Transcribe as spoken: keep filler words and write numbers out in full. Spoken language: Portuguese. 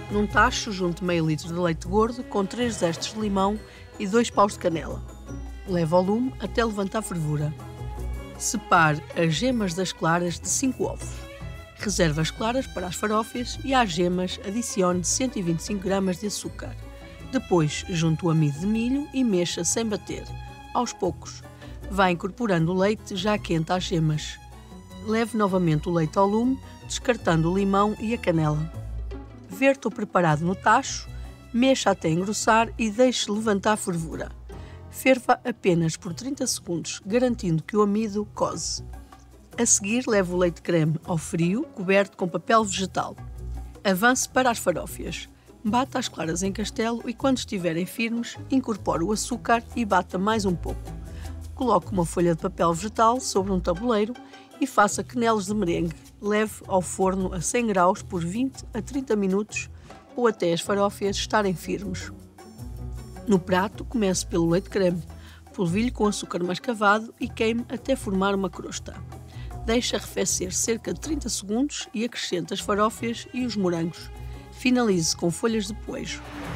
Num tacho, junte meio litro de leite gordo com três zestes de limão e dois paus de canela. Leve ao lume até levantar fervura. Separe as gemas das claras de cinco ovos. Reserve as claras para as farófias e às gemas adicione cento e vinte e cinco gramas de açúcar. Depois, junte o amido de milho e mexa sem bater, aos poucos. Vá incorporando o leite já quente às gemas. Leve novamente o leite ao lume, descartando o limão e a canela. Verta o preparado no tacho, mexa até engrossar e deixe levantar a fervura. Ferva apenas por trinta segundos, garantindo que o amido cose. A seguir, leve o leite creme ao frio, coberto com papel vegetal. Avance para as farófias. Bata as claras em castelo e, quando estiverem firmes, incorpore o açúcar e bata mais um pouco. Coloque uma folha de papel vegetal sobre um tabuleiro e faça quenelos de merengue. Leve ao forno a cem graus por vinte a trinta minutos ou até as farófias estarem firmes. No prato, comece pelo leite creme. Polvilhe com açúcar mascavado e queime até formar uma crosta. Deixe arrefecer cerca de trinta segundos e acrescente as farófias e os morangos. Finalize com folhas de poejo.